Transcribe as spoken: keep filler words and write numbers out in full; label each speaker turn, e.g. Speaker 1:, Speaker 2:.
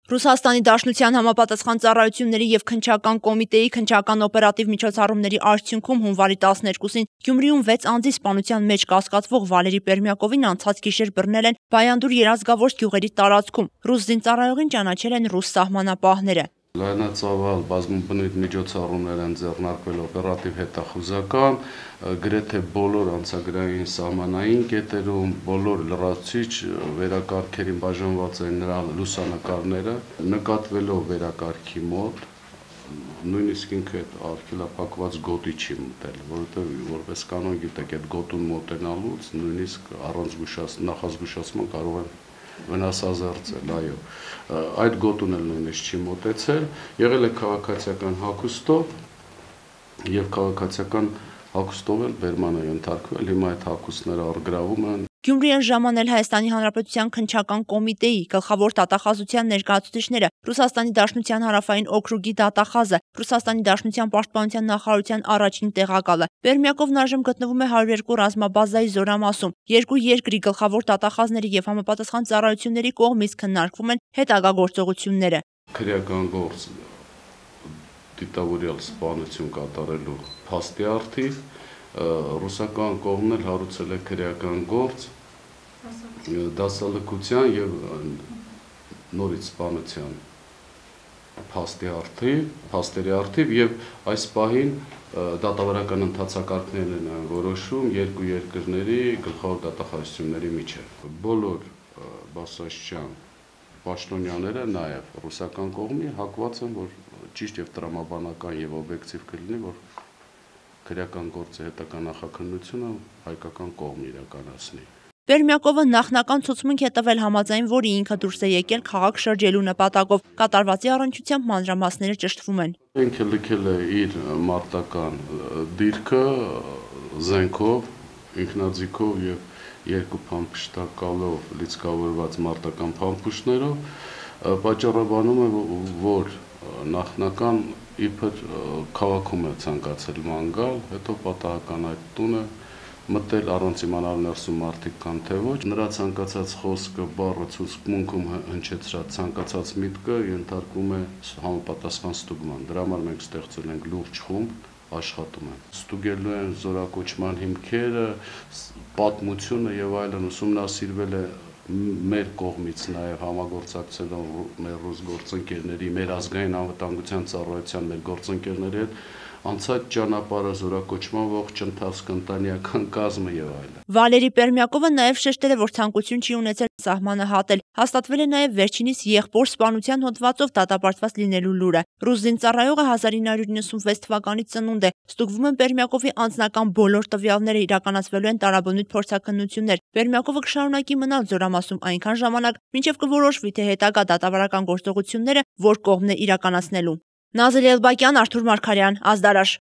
Speaker 1: Ռուսաստանի Դաշնության համապատասխան ծառայությունների և քննչական կոմիտեի քննչական օպերատիվ միջոցառումների արդյունքում հունվարի տասներկուսին Գյումրիում վեց անձի սպանության մեջ կասկածվող Վալերի Պերմյակովին անցած գիշեր բռնել են Բայանդուր երազգավոր գյուղերի տարածքում։ Ռուս զինծառայողին ճանաչել են ռուս սահմանապահները։
Speaker 2: Լայնածավալ բազմաբնույթ միջոցառումներ են ձեռնարկվել օպերատիվ հետախուզական, գրեթե բոլոր անցագրային սահմանային կետերում, բոլոր լրացուցիչ վերակարգերին բաժանված են նրա լուսանկարները, նկատվելով վերակարգի մոտ, նույնիսկ ինքը այդ արգելափակված գոտի չի մտել, որովհետև որպես կանոն գիտեք, այդ գոտուն մոտենալուց նույնիսկ առանց նախազգուշացման կարող են վնասազերծել, այո, այդ գոտուն էլ նույնիսկ չի մոտեցել, եղել է քաղաքացիական հագուստով և քաղաքացիական հագուստով էլ բերման է ենթարկվել, հիմա այդ հագուստները առգրավում են։
Speaker 1: Գյումրի են ժամանել Հայաստանի Հանրապետության քննչական կոմիտեի գլխավոր դատախազության ներկայացուցիչները, Ռուսաստանի Դաշնության հարավային օքրուգի դատախազը, Ռուսաստանի Դաշնության պաշտպանության նախարարության առաջին տեղակալը։ Պերմյակովն այժմ գտնվում է հարյուր երկու ռազմաբազայի զորամասում։ Երկու երկրի գլխավոր դատախազների և համապատասխան ծառայությունների կողմից քննարկվում են հետագա գործողությունները։
Speaker 2: Քրեական գործ դիտավորյալ սպանություն կատարելու փաստի առթիվ ռուսական կողմն էլ հարուցել է քրեական գործ դասալքության և նորից սպանության փաստի առթիվ, փաստերի առթիվ և այս պահին դատավարական ընթացակարգներն են որոշում երկու երկրների գլխավոր դատախազությունների միջև։ Բոլոր բարձրաստիճան պաշտոնյաները, նաև ռուսական կողմի հակված են, որ ճիշտ և տրամաբանական և օբյեկտիվ կլինի, որ քրեական գործի հետագա նախաքննությունը հայկական կողմն իրականացնի։
Speaker 1: Պերմյակովը նախնական ցուցմունք է տվել, համաձայն որի ինքը դուրս է եկել քաղաք շրջելու նպատակով։ Կատարվածի առնչությամբ մանրամասները ճշտվում են։
Speaker 2: Ինքը լքել է իր մարտական դիրքը զենքով, ինքնաձիգով և երկու փամփշտակալով լիցքավորված մարտական փամփուշտներով, պատճառաբանում է, որ նախնական իբր քաղաքում է ցանկացել ման գալ, հետո պատահական այդ տունը մտել առանց իմանալ ներսում մարդիկ կան թե ոչ։ Նրա ցանկացած խոսքը, բառը, ցուցմունքում հնչեցրած ցանկացած միտքը ենթարկվում է համապատասխան ստուգման։ Դրա համար մենք ստեղծել ենք լուրջ խումբ, աշխատում են։ Ստուգելու են զորակոչման հիմքերը, պատմությունը և այլն, ուսումնասիրվել է մեր կողմից նաև համագործակցելով մեր ռուս գործընկերների, մեր ազգային անվտանգության ծառայության մեր գործընկերների հետ անցած ճանապարհը, զորակոչման ողջ ընթացքը, ընտանեկան կազմը և այլն։
Speaker 1: Վալերի Պերմյակովը նաև շեշտել է, որ ցանկություն չի ունեցել սահմանը հատել։ Հաստատվել է նաև վերջինիս եղբոր սպանության հոդվածով դատապարտված լինելու լուրը։ Ռուս զինծառայողը հազար ինը հարյուր նվաթ թվականի ծնունդ է։ Ստուգվում են Պերմյակովի անձնական բոլոր տվյալները, իրականացվելու են տարաբնույթ փորձաքննություններ։ Պերմյակովը կշարունակի մնալ զորամասում այնքան ժամանակ, մինչև կորոշվի, թե հետագա դատավարական գործողությունները որ կողմն է իրականացնելու։ Նազել Էլբակյան, Արթուր Մարգարյան, Ազդարաշ։